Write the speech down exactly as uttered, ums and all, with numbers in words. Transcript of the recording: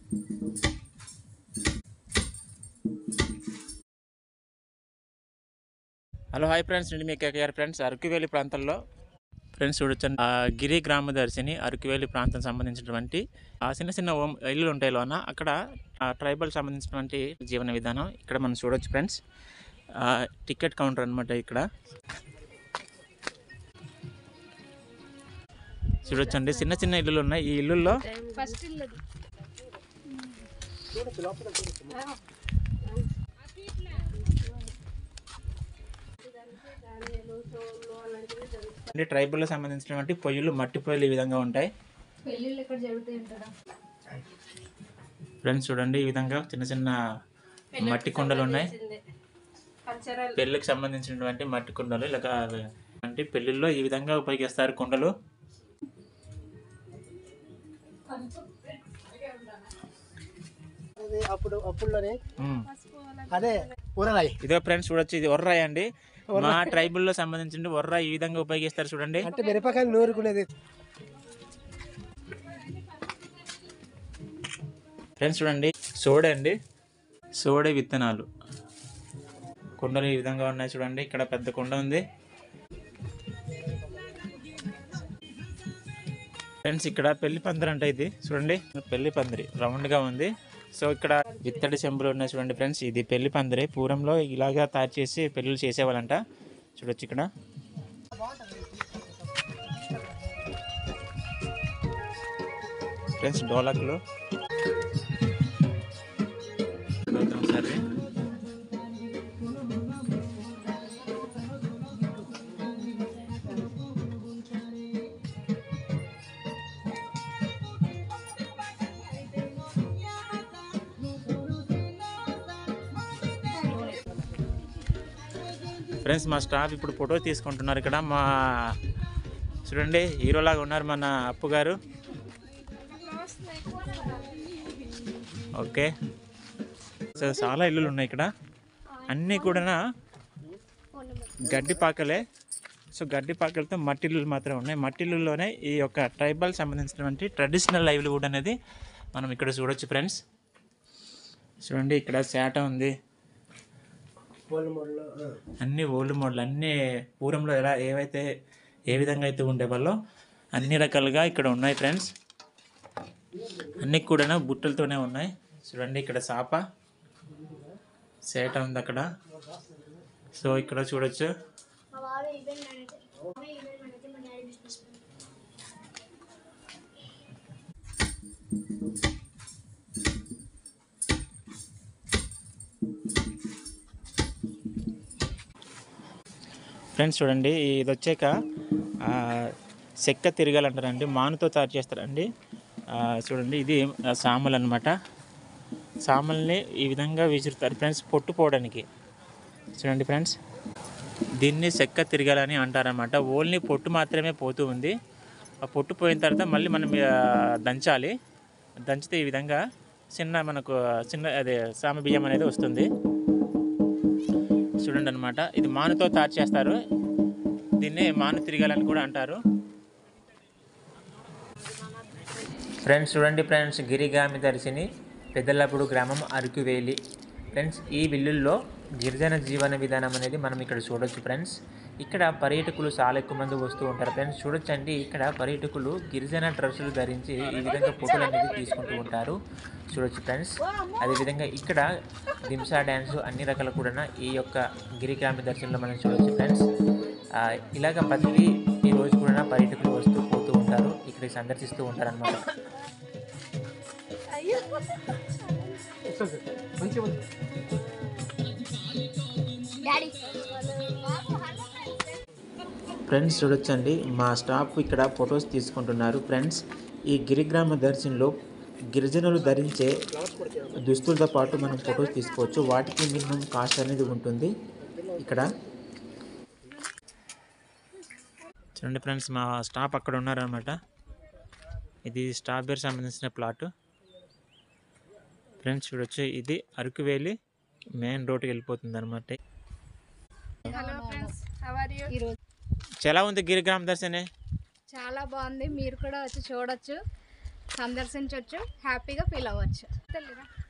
Hello hi friends, నేను మీ KKR friends. Araku Valley ప్రాంతంలో friends చూడొచ్చండి, గిరి గ్రామదర్శిని అరకువేలి ప్రాంతం సంబంధించినటువంటి ఆ చిన్న చిన్న ఇల్లులు ఉంటాయి లోన, అక్కడ ట్రైబల్ సంబంధించినటువంటి జీవన విధానం ఇక్కడ మనం చూడొచ్చు ఫ్రెండ్స్. టికెట్ కౌంటర్ అనమాట. ఇక్కడ చూడొచ్చండి, చిన్న చిన్న ఇల్లులు ఉన్నాయి. ఈ ఇల్లుల్లో ఫస్ట్ ట్రైబల్ సంబంధించినటువంటి పొయ్యిలు, మట్టి పొయ్యిలు ఈ విధంగా ఉంటాయి ఫ్రెండ్స్. చూడండి, ఈ విధంగా చిన్న చిన్న మట్టి కుండలు ఉన్నాయి. పెళ్ళికి సంబంధించినటువంటి మట్టి కుండలు, ఇలాగ అంటే పెళ్ళిళ్ళలో ఈ విధంగా ఉపయోగిస్తారు కుండలు. ఇదో ఫ్రెండ్స్ చూడొచ్చు, ఇది ఒర్రాయి అండి. మా ట్రైబల్ లో సంబంధించిన ఒర్రా ఈ విధంగా ఉపయోగిస్తారు చూడండి. అంటే మిరపకాయలు నూరుకునేది ఫ్రెండ్స్. చూడండి, సోడే అండి, సోడే విత్తనాలు. కుండలు ఈ విధంగా ఉన్నాయి చూడండి. ఇక్కడ పెద్ద కుండ ఉంది ఫ్రెండ్స్. ఇక్కడ పెళ్లి పందిరి అంటే ఇది చూడండి, పెళ్లి పందిరి రౌండ్ గా ఉంది. సో ఇక్కడ విత్తడి చెంబులు ఉన్నాయి చూడండి ఫ్రెండ్స్. ఇది పెళ్లి పందిరి. పూర్వంలో ఇలాగా తయారు చేసి పెళ్ళిళ్ళు చేసేవాళ్ళంట. చూడొచ్చు ఇక్కడ ఫ్రెండ్స్ డోలకులు. సరే ఫ్రెండ్స్, మా స్టాఫ్ ఇప్పుడు ఫోటో తీసుకుంటున్నారు ఇక్కడ. మా చూడండి, హీరోలాగా ఉన్నారు మన అప్పు గారు. ఓకే, సో చాలా ఇల్లులు ఉన్నాయి ఇక్కడ. అన్నీ కూడా గడ్డి పాకలే. సో గడ్డి పాకలతో మట్టి ఇల్లులు మాత్రమే ఉన్నాయి. మట్టి ఇల్లులోనే ఈ యొక్క ట్రైబల్ సంబంధించినటువంటి ట్రెడిషనల్ లైవ్లీవుడ్ అనేది మనం ఇక్కడ చూడొచ్చు ఫ్రెండ్స్. చూడండి, ఇక్కడ శాట ఉంది, అన్ని ఓల్డ్ మోడల్, అన్ని పూర్వంలో ఎలా ఏవైతే ఏ విధంగా అయితే ఉండేవాళ్ళో అన్ని రకాలుగా ఇక్కడ ఉన్నాయి ఫ్రెండ్స్. అన్ని కూడా బుట్టలతోనే ఉన్నాయి. చూడండి, ఇక్కడ సాప సేట ఉంది అక్కడ. సో ఇక్కడ చూడొచ్చు. ఫ్రెండ్స్ చూడండి, ఇది వచ్చాక చెక్క తిరగాలంటారండి, మానుతో తయారు చేస్తారండి. చూడండి, ఇది సామలు అనమాట. సామల్ని ఈ విధంగా విసురుతారు ఫ్రెండ్స్, పొట్టు పోవడానికి. చూడండి ఫ్రెండ్స్, దీన్ని చెక్క తిరగాలని అంటారనమాట. ఓన్లీ పొట్టు మాత్రమే పోతూ ఉంది. ఆ పొట్టు పోయిన తర్వాత మళ్ళీ మనం దంచాలి. దంచితే ఈ విధంగా చిన్న మనకు చిన్న అదే సామ బియ్యం అనేది వస్తుంది. చూడండి అనమాట, ఇది మానుతో తయారు చేస్తారు. దీన్నే మాను తిరగాలని కూడా అంటారు ఫ్రెండ్స్. చూడండి ఫ్రెండ్స్, గిరిగామి దర్శిని పెద్దలప్పుడు గ్రామం అరకువేలి ఫ్రెండ్స్. ఈ విల్లుల్లో గిరిజన జీవన విధానం అనేది మనం ఇక్కడ చూడొచ్చు ఫ్రెండ్స్. ఇక్కడ పర్యాటకులు చాలా ఎక్కువ మంది వస్తూ ఉంటారు ఫ్రెండ్స్. చూడొచ్చండి, ఇక్కడ పర్యాటకులు గిరిజన డ్రెస్సులు ధరించి ఈ విధంగా ఫోటోలు అనేది తీసుకుంటూ ఉంటారు. చూడొచ్చు ఫ్రెండ్స్. అదేవిధంగా ఇక్కడ దింసా డ్యాన్సు అన్ని రకాల కూడా ఈ యొక్క గిరిగామి దర్శనంలో మనం చూడొచ్చు ఫ్రెండ్స్. ఇలాగ ప్రతి ఈ రోజు కూడా పర్యాటకులు వస్తూ పోతూ ఉంటారు, ఇక్కడికి సందర్శిస్తూ ఉంటారు అన్నమాట. ఫ్రెండ్స్ చూడొచ్చండి, మా స్టాఫ్ ఇక్కడ ఫొటోస్ తీసుకుంటున్నారు ఫ్రెండ్స్. ఈ గిరిగ్రామ దర్శనంలో గిరిజనులు ధరించే దుస్తులతో పాటు మనం ఫొటోస్ తీసుకోవచ్చు. వాటికి మినిమం కాస్ట్ అనేది ఉంటుంది ఇక్కడ. చూడండి ఫ్రెండ్స్, మా స్టాఫ్ అక్కడ ఉన్నారనమాట. ఇది స్ట్రాబెర్రీ సంబంధించిన ప్లాట్ ఫ్రెండ్స్. చూడొచ్చు, ఇది అరకువేలి మెయిన్ రోడ్కి వెళ్ళిపోతుంది అనమాట. చాలా ఉంది గిరిగ్రామ దర్శనే. చాలా బాగుంది, మీరు కూడా వచ్చి చూడొచ్చు. సందర్శించవచ్చు, హ్యాపీగా ఫీల్ అవ్వచ్చు. తెలియదా?